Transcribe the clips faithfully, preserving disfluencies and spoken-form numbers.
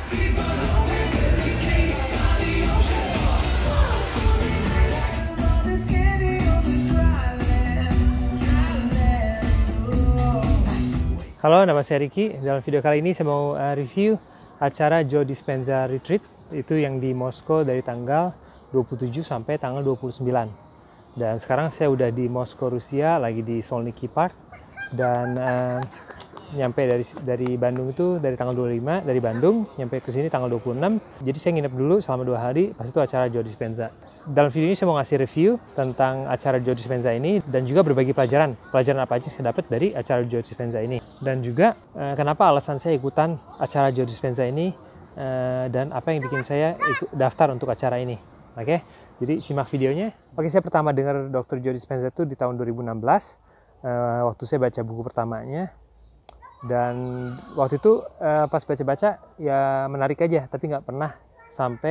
Halo, nama saya Ricky. Dalam video kali ini saya mau uh, review acara Joe Dispenza Retreat, itu yang di Moskow dari tanggal dua puluh tujuh sampai tanggal dua puluh sembilan. Dan sekarang saya udah di Moskow, Rusia, lagi di Solniki Park, dan uh, nyampe dari dari Bandung itu dari tanggal dua puluh lima, dari Bandung nyampe ke sini tanggal dua puluh enam. Jadi saya nginep dulu selama dua hari, pas itu acara Joe Dispenza. Dalam video ini saya mau ngasih review tentang acara Joe Dispenza ini dan juga berbagi pelajaran. Pelajaran apa aja saya dapat dari acara Joe Dispenza ini. Dan juga eh, kenapa alasan saya ikutan acara Joe Dispenza ini eh, dan apa yang bikin saya ikut daftar untuk acara ini. Oke, jadi simak videonya. Oke, saya pertama dengar dokter Joe Dispenza itu di tahun dua ribu enam belas. Eh, waktu saya baca buku pertamanya. Dan waktu itu eh, pas baca-baca ya menarik aja, tapi nggak pernah sampai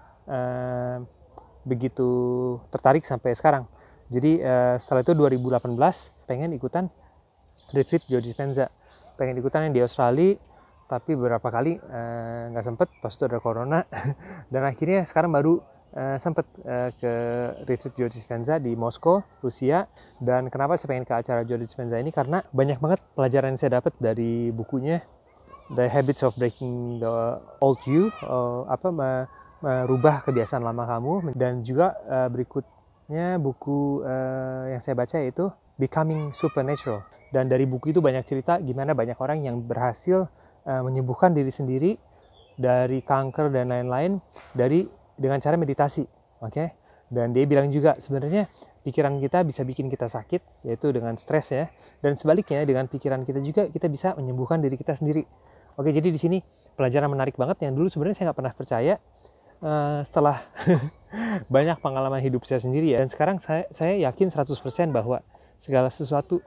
eh, begitu tertarik sampai sekarang. Jadi uh, setelah itu dua ribu delapan belas pengen ikutan retreat Joe Dispenza, pengen ikutan yang di Australia, tapi beberapa kali nggak uh, sempet, pas itu ada corona. Dan akhirnya sekarang baru uh, sempet uh, ke retreat Joe Dispenza di Moskow, Rusia. Dan kenapa saya pengen ke acara Joe Dispenza ini, karena banyak banget pelajaran yang saya dapat dari bukunya The Habits of Breaking the Old You, uh, apa merubah kebiasaan lama kamu. Dan juga uh, berikutnya buku uh, yang saya baca yaitu Becoming Supernatural. Dan dari buku itu banyak cerita gimana banyak orang yang berhasil uh, menyembuhkan diri sendiri dari kanker dan lain-lain dari dengan cara meditasi. Oke, okay? Dan dia bilang juga sebenarnya pikiran kita bisa bikin kita sakit, yaitu dengan stres ya. Dan sebaliknya dengan pikiran kita juga kita bisa menyembuhkan diri kita sendiri. Oke, jadi di sini pelajaran menarik banget yang dulu sebenarnya saya nggak pernah percaya. Uh, setelah banyak pengalaman hidup saya sendiri ya, dan sekarang saya, saya yakin seratus persen bahwa segala sesuatu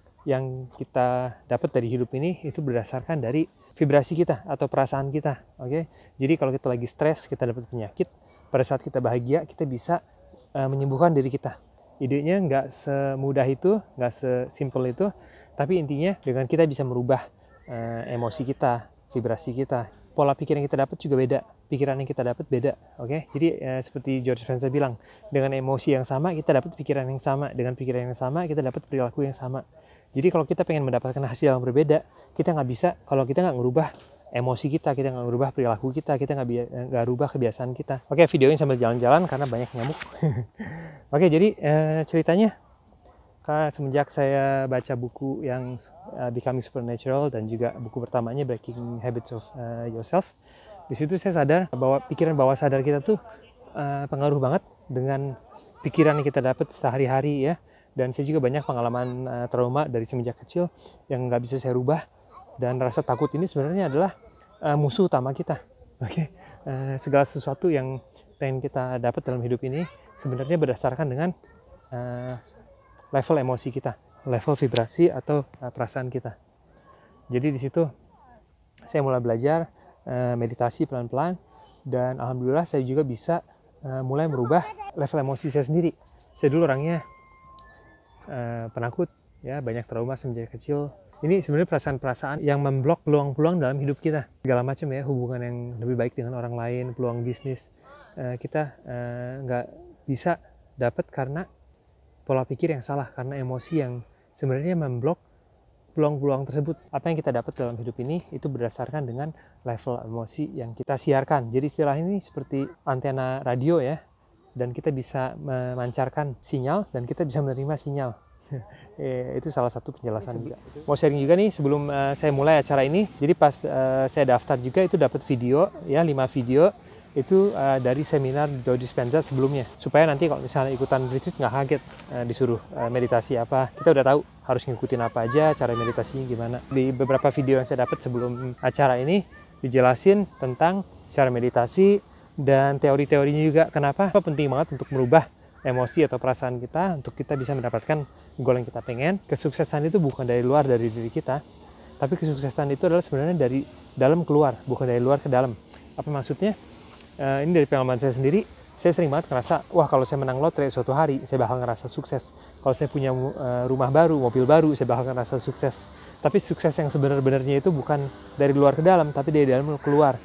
yang kita dapat dari hidup ini itu berdasarkan dari vibrasi kita atau perasaan kita. Oke, okay? Jadi kalau kita lagi stres, kita dapat penyakit. Pada saat kita bahagia, kita bisa uh, menyembuhkan diri kita. Idenya nggak semudah itu, nggak sesimpel itu, tapi intinya dengan kita bisa merubah uh, emosi kita, vibrasi kita. Pola pikir yang kita dapat juga beda, pikiran yang kita dapat beda, oke? Okay? Jadi eh, seperti George Spencer bilang, dengan emosi yang sama kita dapat pikiran yang sama, dengan pikiran yang sama kita dapat perilaku yang sama. Jadi kalau kita pengen mendapatkan hasil yang berbeda, kita nggak bisa kalau kita nggak ngerubah emosi kita, kita nggak ngerubah perilaku kita, kita nggak nggak rubah kebiasaan kita. Oke, okay, videonya sambil jalan-jalan karena banyak nyamuk. Oke, okay, jadi eh, ceritanya. Karena semenjak saya baca buku yang uh, Becoming Supernatural dan juga buku pertamanya Breaking Habits of uh, Yourself, di situ saya sadar bahwa pikiran bawah sadar kita tuh uh, pengaruh banget dengan pikiran yang kita dapat sehari-hari ya. Dan saya juga banyak pengalaman uh, trauma dari semenjak kecil yang nggak bisa saya rubah, dan rasa takut ini sebenarnya adalah uh, musuh utama kita. Oke, okay? uh, segala sesuatu yang pengen kita dapat dalam hidup ini sebenarnya berdasarkan dengan uh, level emosi kita, level vibrasi atau uh, perasaan kita. Jadi di situ saya mulai belajar uh, meditasi pelan-pelan, dan alhamdulillah saya juga bisa uh, mulai merubah level emosi saya sendiri. Saya dulu orangnya uh, penakut, ya banyak trauma semenjak kecil. Ini sebenarnya perasaan-perasaan yang memblok peluang-peluang dalam hidup kita. Segala macam ya, hubungan yang lebih baik dengan orang lain, peluang bisnis uh, kita nggak uh, bisa dapat karena pola pikir yang salah, karena emosi yang sebenarnya memblok peluang-peluang tersebut. Apa yang kita dapat dalam hidup ini itu berdasarkan dengan level emosi yang kita siarkan. Jadi istilah ini seperti antena radio ya, dan kita bisa memancarkan sinyal dan kita bisa menerima sinyal. eh, itu salah satu penjelasan juga. Mau sharing juga nih sebelum uh, saya mulai acara ini. Jadi pas uh, saya daftar juga itu dapat video ya, lima video itu uh, dari seminar Joe Dispenza sebelumnya, supaya nanti kalau misalnya ikutan retreat nggak kaget uh, disuruh uh, meditasi apa, kita udah tahu harus ngikutin apa aja, cara meditasinya gimana. Di beberapa video yang saya dapat sebelum acara ini dijelasin tentang cara meditasi dan teori-teorinya juga, kenapa penting banget untuk merubah emosi atau perasaan kita untuk kita bisa mendapatkan goal yang kita pengen. Kesuksesan itu bukan dari luar, dari diri kita, tapi kesuksesan itu adalah sebenarnya dari dalam keluar, bukan dari luar ke dalam. Apa maksudnya? Uh, ini dari pengalaman saya sendiri, saya sering banget ngerasa, wah kalau saya menang lotre suatu hari, saya bakal ngerasa sukses. Kalau saya punya uh, rumah baru, mobil baru, saya bakal ngerasa sukses. Tapi sukses yang sebenarnya itu bukan dari luar ke dalam, tapi dari dalam ke luar.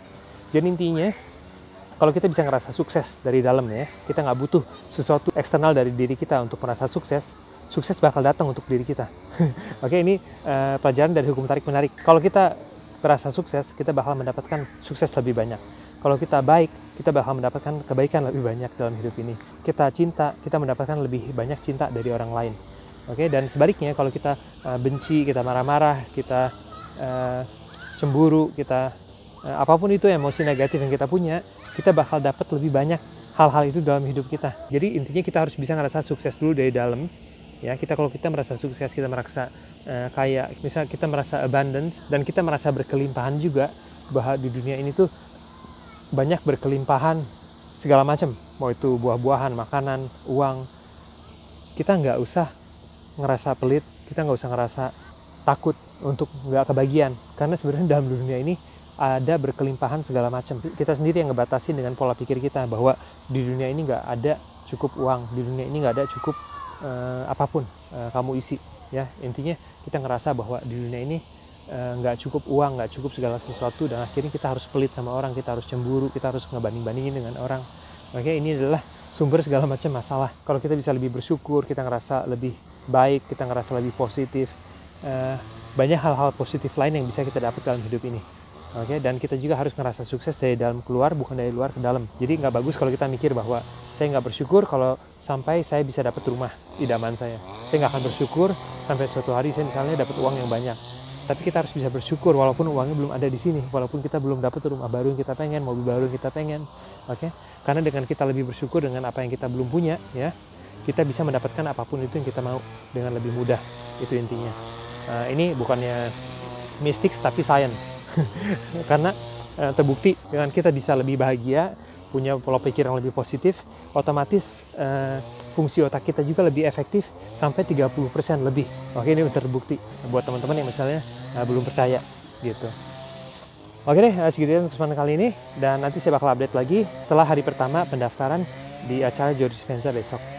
Jadi intinya, kalau kita bisa ngerasa sukses dari dalam ya, kita nggak butuh sesuatu eksternal dari diri kita untuk merasa sukses, sukses bakal datang untuk diri kita. Oke, ini uh, pelajaran dari hukum tarik-menarik. Kalau kita merasa sukses, kita bakal mendapatkan sukses lebih banyak. Kalau kita baik, kita bakal mendapatkan kebaikan lebih banyak dalam hidup ini. Kita cinta, kita mendapatkan lebih banyak cinta dari orang lain. Oke, dan sebaliknya kalau kita uh, benci, kita marah-marah, kita uh, cemburu, kita uh, apapun itu emosi negatif yang kita punya, kita bakal dapat lebih banyak hal-hal itu dalam hidup kita. Jadi intinya kita harus bisa ngerasa sukses dulu dari dalam. Ya, kita kalau kita merasa sukses, kita merasa uh, kaya, misalnya kita merasa abundance dan kita merasa berkelimpahan juga, bahwa di dunia ini tuh banyak berkelimpahan segala macam, mau itu buah-buahan, makanan, uang. Kita nggak usah ngerasa pelit, kita nggak usah ngerasa takut untuk nggak kebagian, karena sebenarnya dalam dunia ini ada berkelimpahan segala macam. Kita sendiri yang ngebatasin dengan pola pikir kita bahwa di dunia ini nggak ada cukup uang, di dunia ini nggak ada cukup uh, apapun uh, kamu isi. Ya, intinya kita ngerasa bahwa di dunia ini uh, nggak cukup uang, nggak cukup segala sesuatu, dan akhirnya kita harus pelit sama orang, kita harus cemburu, kita harus ngebanding-bandingin dengan orang. Oke, ini adalah sumber segala macam masalah. Kalau kita bisa lebih bersyukur, kita ngerasa lebih baik, kita ngerasa lebih positif, uh, banyak hal-hal positif lain yang bisa kita dapat dalam hidup ini. Oke, dan kita juga harus ngerasa sukses dari dalam keluar, bukan dari luar ke dalam. Jadi nggak bagus kalau kita mikir bahwa saya nggak bersyukur kalau sampai saya bisa dapat rumah idaman saya. Saya nggak akan bersyukur sampai suatu hari saya misalnya dapat uang yang banyak. Tapi kita harus bisa bersyukur walaupun uangnya belum ada di sini, walaupun kita belum dapat rumah baru yang kita pengen, mobil baru yang kita pengen. Oke, karena dengan kita lebih bersyukur dengan apa yang kita belum punya, ya, kita bisa mendapatkan apapun itu yang kita mau dengan lebih mudah. Itu intinya. Uh, ini bukannya mistik tapi science. Karena uh, terbukti dengan kita bisa lebih bahagia, punya pola pikir yang lebih positif, otomatis uh, fungsi otak kita juga lebih efektif sampai tiga puluh persen lebih. Oke, ini terbukti buat teman-teman yang misalnya uh, belum percaya gitu. Oke deh, uh, segitu ya untuk kesempatan kali ini, dan nanti saya bakal update lagi setelah hari pertama pendaftaran di acara Joe Dispenza besok.